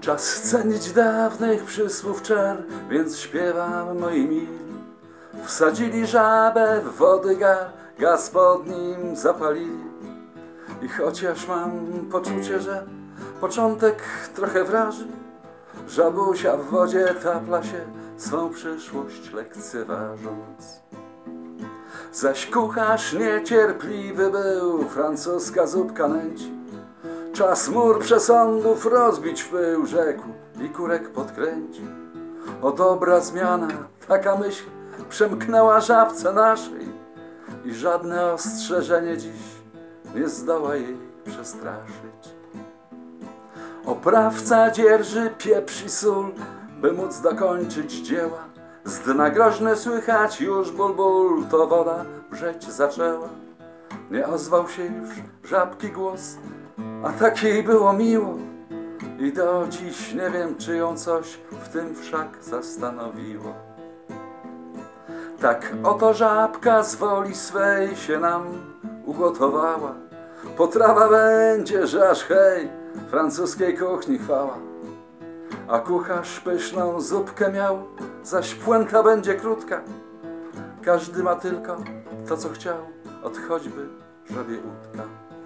Czas cenić dawnych przysłów czar, więc śpiewam moi mili. Wsadzili żabę w wody gar, gaz pod nim zapalili. I chociaż mam poczucie, że początek trochę wraży, żabusia w wodzie tapla się, swą przyszłość lekceważąc. Zaś kucharz niecierpliwy był, francuska zupka nęci. Czas mur przesądów rozbić w pył, rzekł i kurek podkręci. O dobra zmiana, taka myśl przemknęła żabce naszej i żadne ostrzeżenie dziś nie zdoła jej przestraszyć. Oprawca dzierży pieprz i sól, by móc dokończyć dzieła. Z dna groźne słychać już ból, ból, to woda wrzeć zaczęła. Nie ozwał się już żabki głos, a tak jej było miło. I do dziś nie wiem, czy ją coś w tym wszak zastanowiło. Tak oto żabka z woli swej się nam ugotowała. Potrawa będzie, że aż hej, francuskiej kuchni chwała. A kucharz pyszną zupkę miał, zaś puenta będzie krótka. Każdy ma tylko to, co chciał, od choćby żabie udka.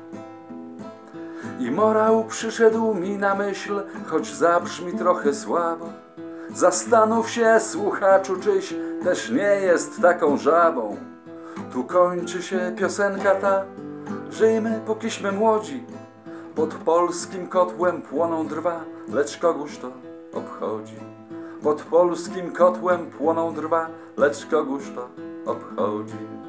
I morał przyszedł mi na myśl, choć zabrzmi trochę słabo. Zastanów się, słuchaczu, czyś też nie jest taką żabą. Tu kończy się piosenka ta, żyjmy pókiśmy młodzi. Pod polskim kotłem płoną drwa, lecz kogóż to obchodzi. Pod polskim kotłem płoną drwa, lecz kogóż to obchodzi.